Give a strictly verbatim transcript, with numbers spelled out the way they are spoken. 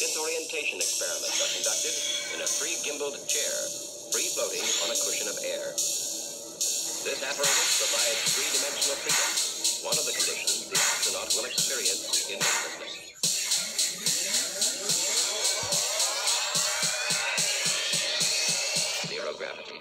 disorientation experiments are conducted in a three-gimbaled chair, free-floating on a cushion of air. This apparatus provides three-dimensional freedom, one of the conditions the astronaut will experience in weightlessness. Zero gravity.